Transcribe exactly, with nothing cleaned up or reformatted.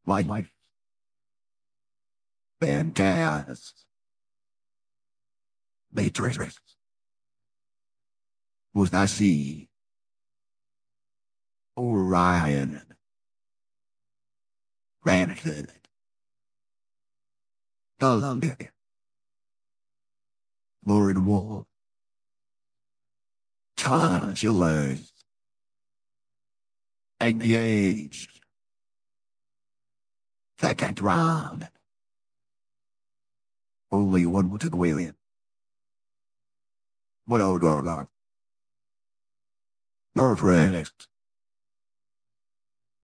Like my fantastic matrix was I see Orion granted Columbia Lord Wolf Tarantulars engaged second round. Only one to the win. What old dog? Perfect.